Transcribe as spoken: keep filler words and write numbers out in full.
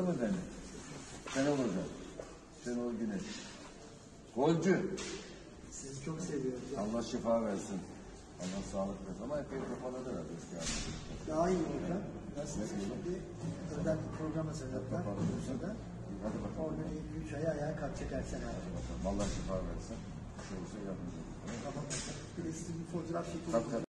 mı beni? Şenol Hoca. Şenol Güneş. Golcü. Sizi çok seviyorum. Allah şifa versin. Allah sağlık versin. Ama epey kapalıdır herhalde eski halde. Daha iyi hocam. Nasılsınız şimdi? Özel bir program hazırladılar. Bursa'da. Hadi bakalım. Orada elli üç aya ayağa kalkacak her sene. Allah şifa versin. Bir şey olsa yardımcı olun. Tamam. Bir de sizin bir fotoğraf çekelim. Tabii tabii.